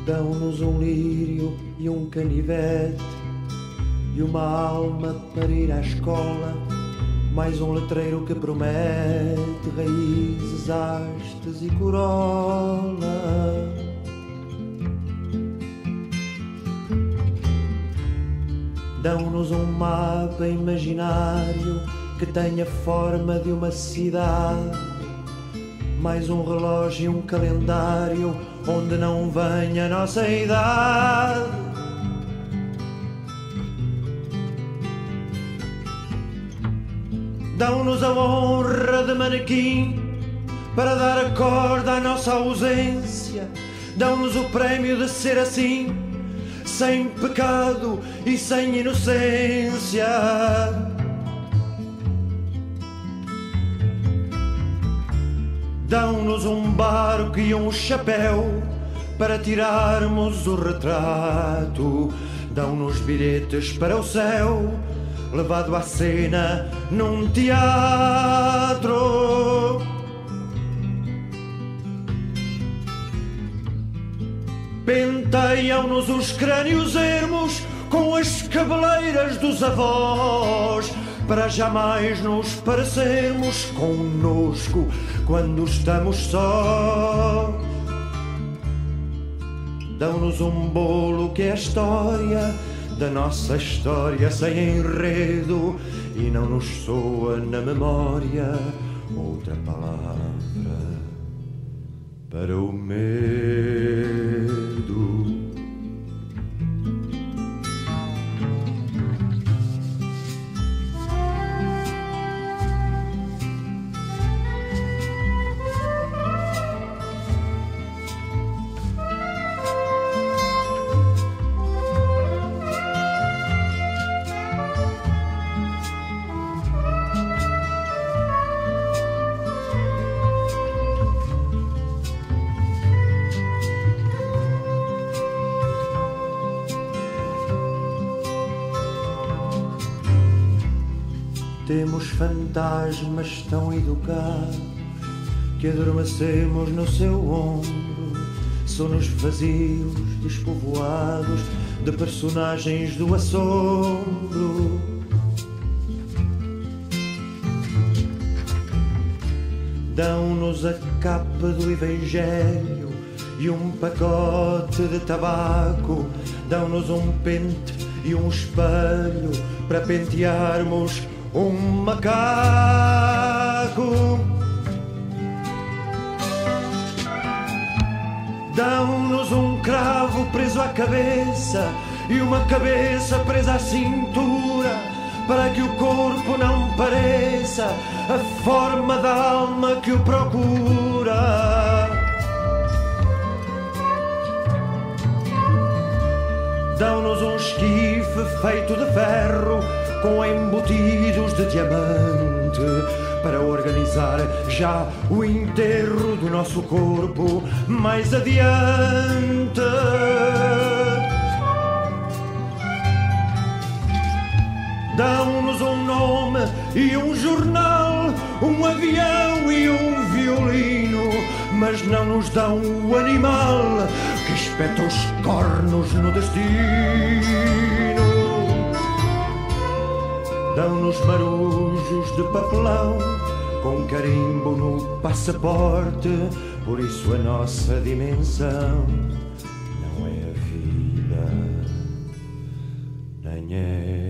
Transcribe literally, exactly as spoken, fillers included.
Dão-nos um lírio e um canivete e uma alma para ir à escola, mais um letreiro que promete raízes, hastes e corola. Dão-nos um mapa imaginário que tenha forma de uma cidade, mais um relógio e um calendário onde não venha a nossa idade. Dão-nos a honra de manequim para dar a corda à nossa ausência. Dão-nos o prémio de ser assim, sem pecado e sem inocência. Dão-nos um barco e um chapéu para tirarmos o retrato. Dão-nos bilhetes para o céu, levado à cena num teatro. Penteiam-nos os crânios ermos com as cabeleiras dos avós, para jamais nos parecermos connosco quando estamos sós. Dão-nos um bolo que é a história da nossa história sem enredo, e não nos soa na memória outra palavra para o medo. Temos fantasmas tão educados que adormecemos no seu ombro, sonos vazios, despovoados de personagens do assombro. Dão-nos a capa do Evangelho e um pacote de tabaco. Dão-nos um pente e um espelho para pentearmos um macaco. Dão-nos um cravo preso à cabeça e uma cabeça presa à cintura, para que o corpo não pareça a forma da alma que o procura. Dão-nos um esquife feito de ferro com embutidos de diamante, para organizar já o enterro do nosso corpo mais adiante. Dão-nos um nome e um jornal, um avião e um violino, mas não nos dão o animal que espeta os cornos no destino. Dão-nos marujos de papelão com carimbo no passaporte, por isso a nossa dimensão não é a vida, nem é